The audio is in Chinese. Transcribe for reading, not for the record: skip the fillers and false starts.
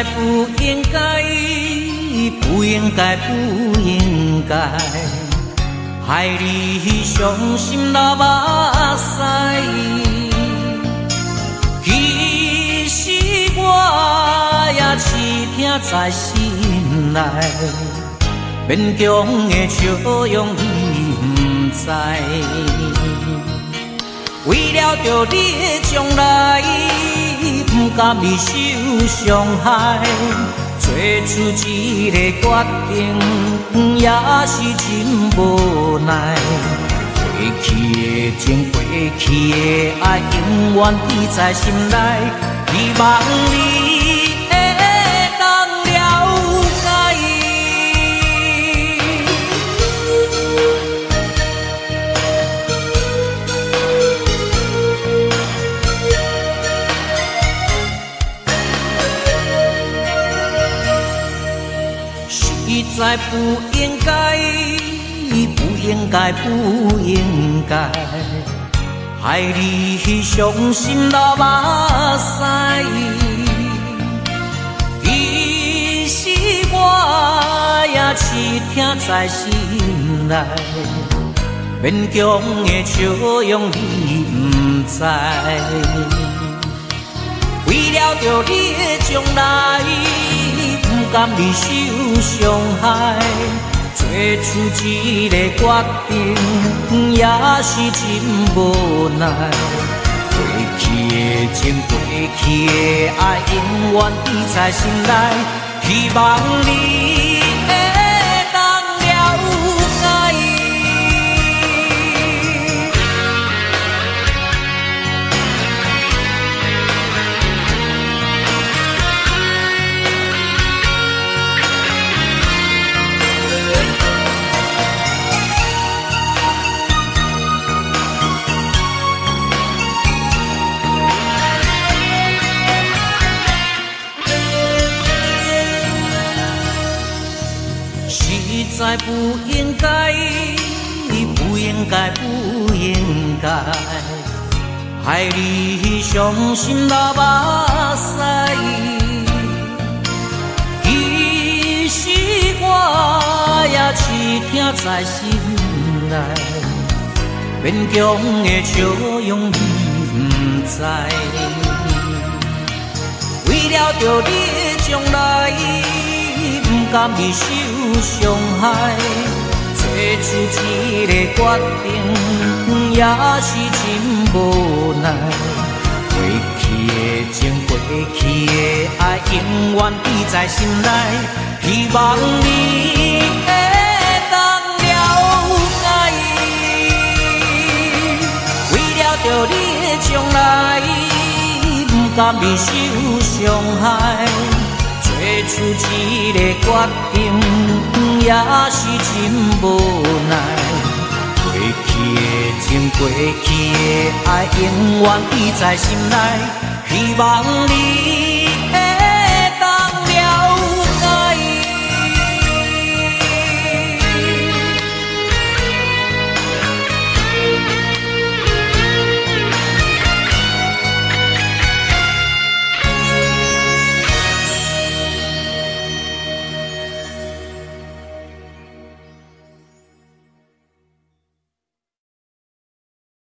在不应该，不应该，不应该，害你伤心流目屎。其实我也是痛在心内，勉强的笑容你不知。为了着你的将来，不甘你受伤害，做出一个决定，也是真无奈。过去的情，过去的爱，永远记在心内。希望你会当了解。实在不应该，不应该，不应该，害你伤心流目屎。其实我也是痛在心内，勉强的笑容你不知。为了着你的将来，不甘你受伤害，做出一个决定，也是真无奈。过去的情，过去的爱，永远记在心内。希望你会当了解。实在不应该，不应该，不应该，害你伤心流目屎。其实我也是痛在心内，勉强的笑容你不知。为了着你的将来，不甘你受伤害，做出一个决定，也是真无奈。过去的情，过去的爱，永远记在心内。希望你会当了解。为了着你的将来，不甘你受伤害，做出一个决定，也是真无奈。过去的情，过去的爱，永远记在心内。希望你